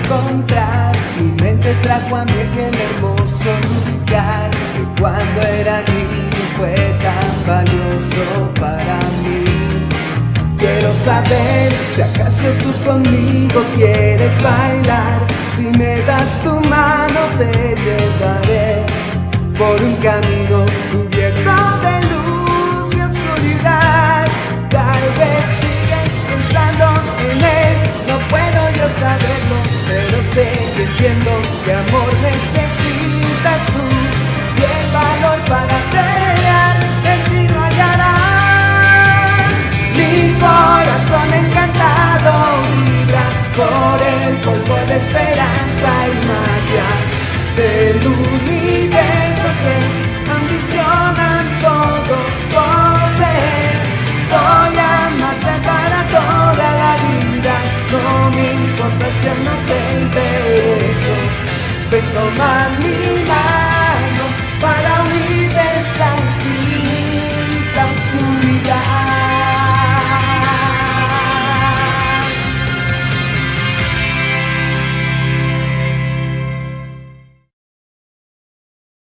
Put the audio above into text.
encontrar. Mi mente trajo a mí aquel hermoso lugar que cuando era niño fue tan valioso para mí. Quiero saber si acaso tú conmigo quieres bailar. Si me das tu mano te llevaré por un camino cubierto de luz y oscuridad. Tal vez sigues pensando en él, no puedo yo saberlo, pero sé que entiendo que amor necesitas tú y el valor para pelear en ti lo hallarás. Mi corazón encantado vibra por el polvo de esperanza y magia del universo que ambicionan todos poseer. Voy a amarte para toda la vida, no me importa si no te intereso. Ven, toma